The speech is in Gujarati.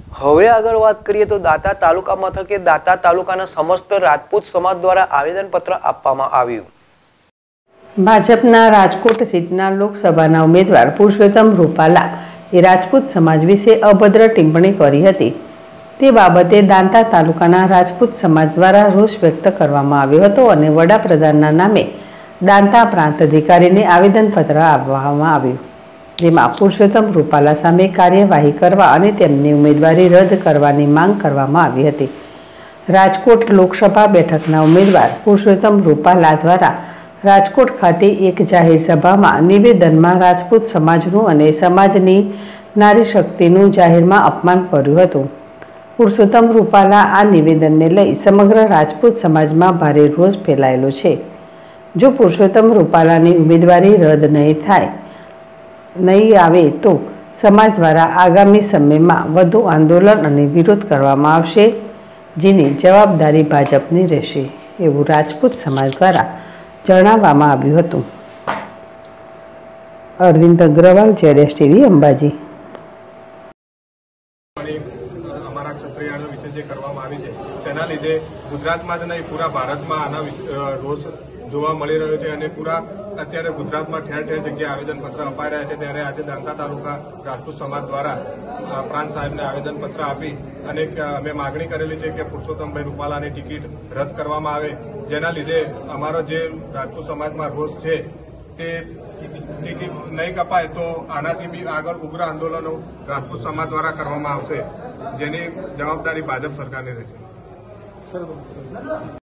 હવે આગળ વાત કરીએ તો દાંતા તાલુકા મથકે દાંતા તાલુકાના સમસ્ત રાજપૂત સમાજ દ્વારા આવેદનપત્ર આપવામાં આવ્યું। ભાજપના રાજકોટ સીટના લોકસભાના ઉમેદવાર પુરુષોત્તમ રૂપાલા એ રાજપૂત સમાજ વિશે અભદ્ર ટિપ્પણી કરી હતી। તે બાબતે દાંતા તાલુકાના રાજપૂત સમાજ દ્વારા રોષ વ્યક્ત કરવામાં આવ્યો હતો અને વડાપ્રધાનના નામે દાંતા પ્રાંત અધિકારીને આવેદનપત્ર આપવામાં આવ્યું, જેમાં પુરુષોત્તમ રૂપાલા સામે કાર્યવાહી કરવા અને તેમની ઉમેદવારી રદ કરવાની માંગ કરવામાં આવી હતી। રાજકોટ લોકસભા બેઠકના ઉમેદવાર પુરુષોત્તમ રૂપાલા દ્વારા રાજકોટ ખાતે એક જાહેર સભામાં નિવેદનમાં રાજપૂત સમાજનું અને સમાજની નારી શક્તિનું જાહેરમાં અપમાન કર્યું હતું। પુરુષોત્તમ રૂપાલા આ નિવેદનને લઈ સમગ્ર રાજપૂત સમાજમાં ભારે રોષ ફેલાયેલો છે। જો પુરુષોત્તમ રૂપાલાની ઉમેદવારી રદ નહીં આવે તો સમાજ દ્વારા આગામી સમયમાં વધુ આંદોલન અને વિરોધ કરવામાં આવશે, જેની જવાબદારી ભાજપની રહેશે, એવું રાજપૂત સમાજ દ્વારા જણાવવામાં આવ્યું હતું। અરવિંદ અગ્રવાલ, જેડેશ ટીવી, અંબાજી। અમારા ક્ષત્રિયાનો વિશે જે કરવામાં આવી છે તેના લીધે ગુજરાતમાં જ નહીં પૂરા ભારતમાં આના રોષ જોવા મળી રહ્યો છે અને પૂરા અત્યારે ગુજરાતમાં ઠેર ઠેર જગ્યાએ આવેદનપત્ર અપાઈ રહ્યા છે। ત્યારે આજે દાંતા તાલુકા રાજપૂત સમાજ દ્વારા પ્રાંત સાહેબને આવેદનપત્ર આપી અને અમે માગણી કરેલી છે કે પુરુષોત્તમભાઈ રૂપાલાની ટિકિટ રદ કરવામાં આવે, જેના લીધે અમારો જે રાજપૂત સમાજમાં રોષ છે તે ટિકિટ નહીં કપાય તો આનાથી બી આગળ ઉગ્ર આંદોલનો રાજપૂત સમાજ દ્વારા કરવામાં આવશે, જેની જવાબદારી ભાજપ સરકારની રહેશે।